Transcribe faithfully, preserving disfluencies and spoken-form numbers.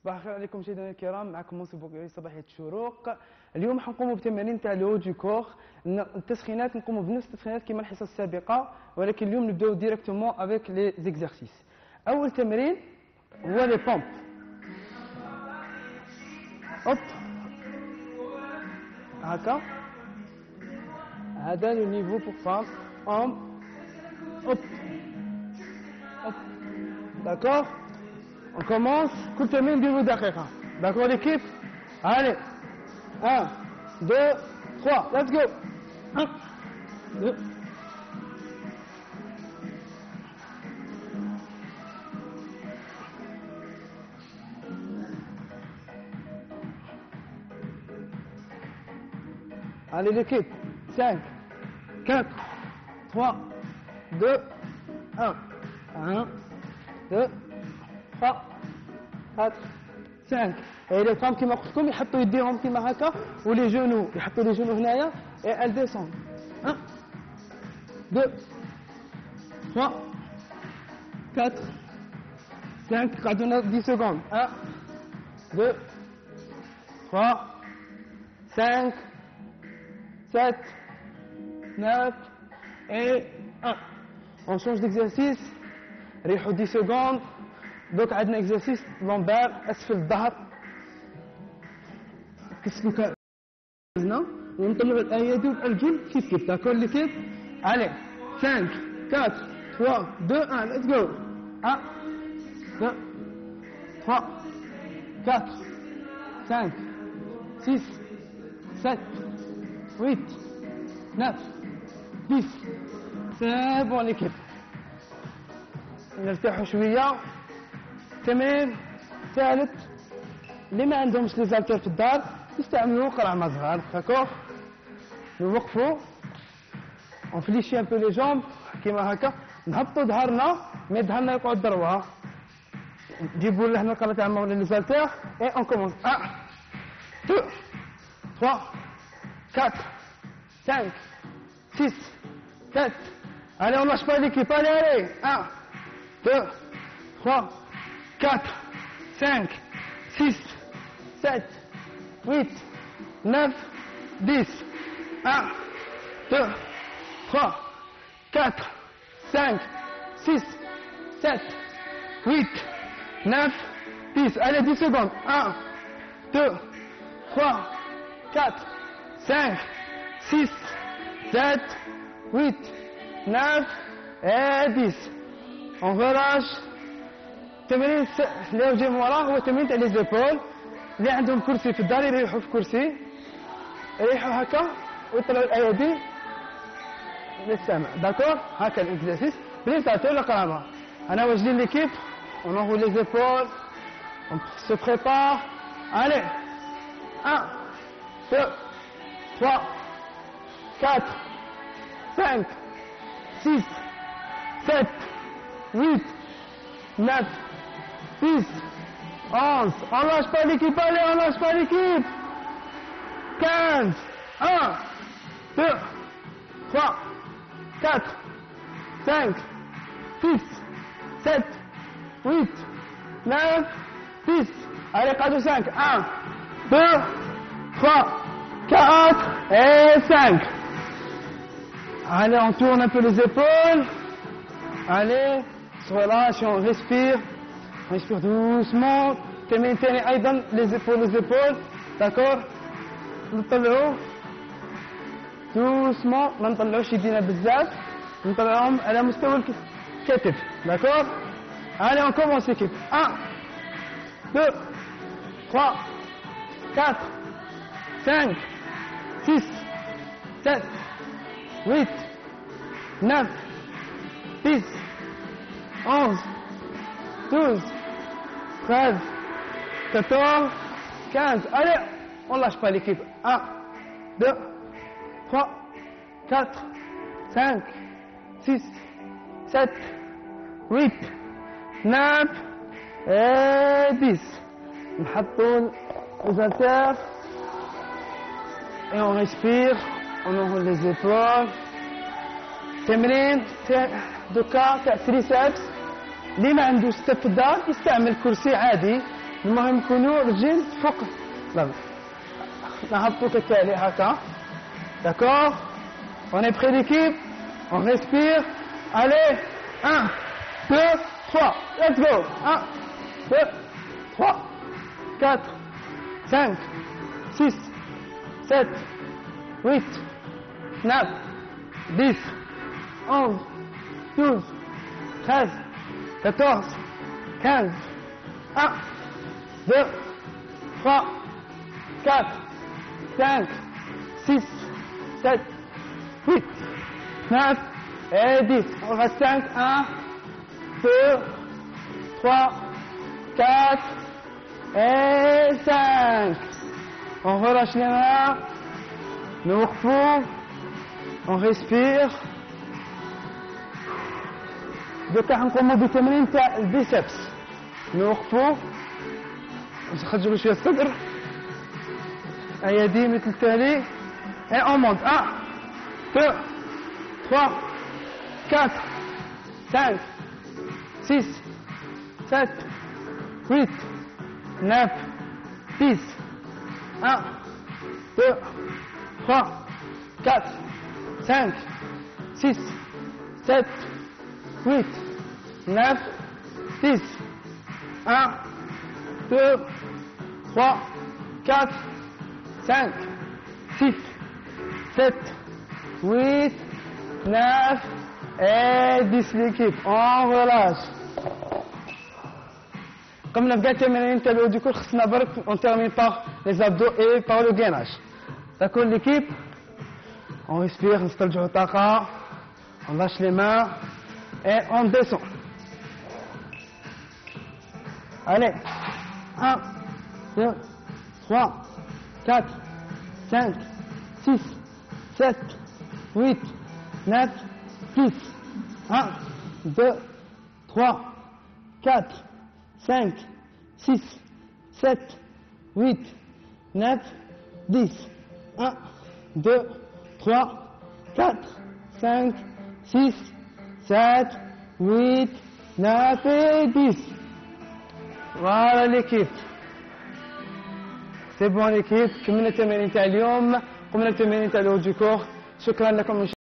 صباح الخير عليكم مشاهدينا الكرام، معكم منصف بوكيري صباحية الشروق. اليوم حنقوموا بتمارين تاع لو دو كور. التسخينات نقوموا بنفس التسخينات كما الحصه السابقه، ولكن اليوم نبداو ديريكتومون افيك لي زيكزارسيس. اول تمرين هو لي بومب. هوب هكا، هذا لو نيفو بور فام. بومب هوب هوب. داكور، on commence. كل تمرين نديرو دقيقه. داكور l'équipe. Allez, un, deux, trois, let's go. un, deux. Allez l'équipe, cinq, quatre, trois, deux, un. un, deux, trois, quatre, cinq. Et les femmes كما قلت لكم يحطوا يديهم كما هكا، ولي جونو يحطوا لي جونو هنايا. et elles descendent. un, deux, trois, quatre, cinq. قعدونا dix secondes. un, deux, trois, cinq, sept, neuf et un. On change d'exercice. ريحوا dix secondes. دوك عندنا exercice لومبار اسفل الظهر. كسلو كازنا ونطلعوا الايادي والارجل كيف كيف. داكور ليكيب. allez cinq, quatre, trois, deux, un, let's go. un, deux, trois, quatre, cinq, six, sept, huit, neuf, dix. c'est bon l'équipe. نرتاحوا شويه. تمرين ثالث اللي ما عندهمش لي زالتير في الدار يستعملوا قرع مصغر. داكور، نوقفوا اونفليشي ان بو لي جومب كيما هكا، نهبطوا ظهرنا مي ظهرنا يقعد دروها. نجيبوا لهنا القرع تاعنا ولا لي زالتير. اي اون كومونس. un, deux, trois, quatre, cinq, six, sept. allez on lâche pas l'équipe. allez allez un, deux, trois, quatre, cinq, six, sept, huit, neuf, dix. un, deux, trois, quatre, cinq, six, sept, huit, neuf, dix. Allez, dix secondes. un, deux, trois, quatre, cinq, six, sept, huit, neuf et dix. On relâche. التمرين اللي جاي من وراه هو تمرين تاع لي زيبول. اللي عندهم كرسي في الدار يريحوا في كرسي، يريحوا هكا ويطلعوا الايادي للسماء. داكور، هكا الاكزرسيس بلي تعطيو القرامه. انا واجدين ليكيب. on enroule les épaules, on se prépare. allez un, deux, trois, quatre, cinq, six, sept, huit, neuf, dix, onze. On lâche pas l'équipe. allez, on lâche pas l'équipe. quinze. un, deux, trois, quatre, cinq, six, sept, huit, neuf, dix. allez, قعدوا cinq. un, deux, trois, quatre et cinq. allez, on tourne un peu les épaules. allez, on se relâche, on respire. On respire doucement. تمرين ثاني ايضا les épaules les épaules. داكور، نطلعوا doucement. ما نطلعوش يدينا بزاف، نطلعهم على مستوى الكتف. داكور. allez on commence l'équipe. un, deux, trois, quatre, cinq, six, sept, huit, neuf, dix, onze, douze, treize, quatorze, quinze. allez, on lâche pas l'équipe. un, deux, trois, quatre, cinq, six, sept, huit, neuf et dix. نحطوا les haltères et on respire. on enroule les épaules. تمرين دوكا تاع تريسبس. اللي ما عندوش ستيب في الدار يستعمل كرسي عادي المهم يكونوا رجل فوق الأرض. نهبطوا كالتالي هكا. D'accord? On est prêt l'équipe? On respire. Allez, un, deux, trois. Let's go. un, deux, trois, quatre, cinq, six, sept, huit, neuf, dix, onze, douze, treize, quatorze, quinze. un, deux, trois, quatre, cinq, six, sept, huit, neuf et dix. On reste cinq. un, deux, trois, quatre et cinq. On relâche les mains. Nous repoussons. On respire. دوكا غنقومو بتمرين تاع البيسبس. نوقفو نخرجو شويه الصدر. ايادي مثل التالي. Et on monte. un, deux, trois, quatre, cinq, six, sept, huit, neuf, dix. un, deux, trois, quatre, cinq, six, sept, huit, neuf, dix. un, deux, trois, quatre, cinq, six, sept, huit, neuf et dix l'équipe. On relâche. Comme la التمارين تاع du coup خصنا برك on termine par les abdos et par le gainage. D'accord l'équipe? On respire, نسترجعوا الطاقة. On lâche les mains et on descend. Allez. un, deux, trois, quatre, cinq, six, sept, huit, neuf, dix. un, deux, trois, quatre, cinq, six, sept, huit, neuf, dix. un, deux, trois, quatre, cinq, six, sept, huit, neuf et dix. Voilà l'équipe. C'est bon l'équipe. كملنا التمارين تاع اليوم. قمنا التمارين تاع الهو دو كور. شكرا لكم.